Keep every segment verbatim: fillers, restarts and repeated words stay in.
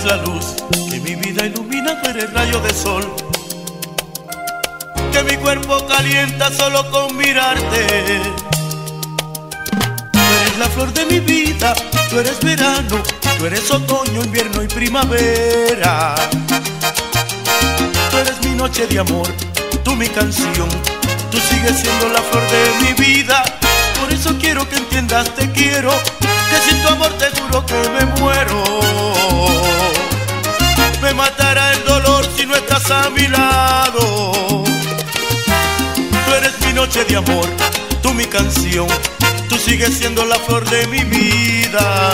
la luz que mi vida ilumina, tú eres rayo de sol, que mi cuerpo calienta solo con mirarte. Tú eres la flor de mi vida, tú eres verano, tú eres otoño, invierno y primavera. Tú eres mi noche de amor, tú mi canción, tú sigues siendo la flor de mi vida. Por eso quiero que entiendas, te quiero, que sin tu amor te juro que me muero. Me matará el dolor si no estás a mi lado. Tú eres mi noche de amor, tú mi canción, tú sigues siendo la flor de mi vida.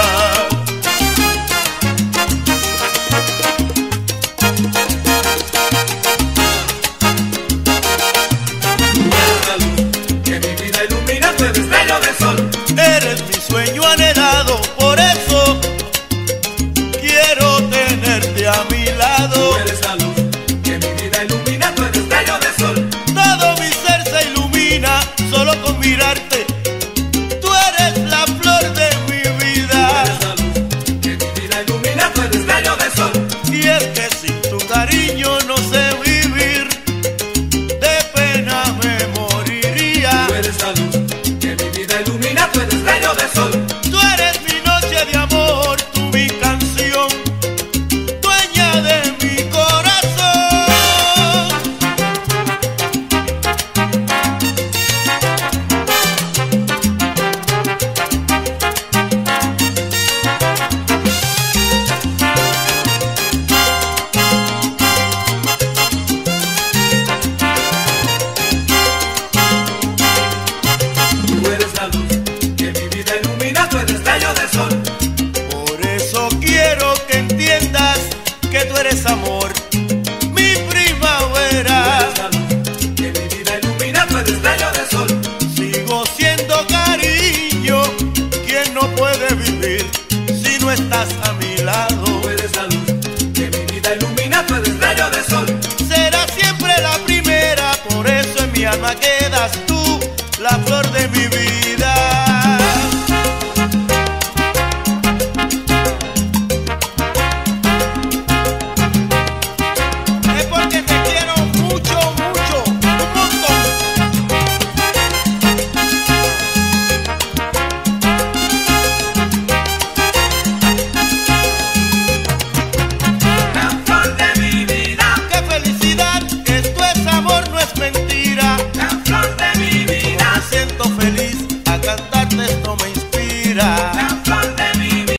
Eres mi sueño anhelado, por eso quiero tenerte a mi lado. Tú eres la luz que mi vida ilumina, tú eres rayo de sol. Todo mi ser se ilumina solo con mirarte. Tú eres la flor de mi vida. Tú eres la luz que mi vida ilumina, tú eres rayo de sol. Y es que sin tu cariño no sé vivir, de pena me moriría. Tú eres la luz que mi vida ilumina, tú eres rayo de sol. Tú eres mi noche de amor, tú mi canción, dueña de mi corazón. Tú eres la luz que mi vida ilumina, tú eres rayo de sol. Por eso quiero que entiendas que tú eres amor, mi Tú primavera. eres la luz que mi vida ilumina, tú eres rayo de sol. Sigo siendo cariño, quien no puede vivir si no estás a